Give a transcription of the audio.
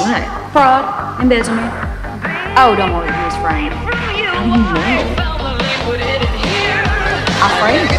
What? Fraud, embezzlement. Oh, don't worry, he was framed. How do you know? I framed him.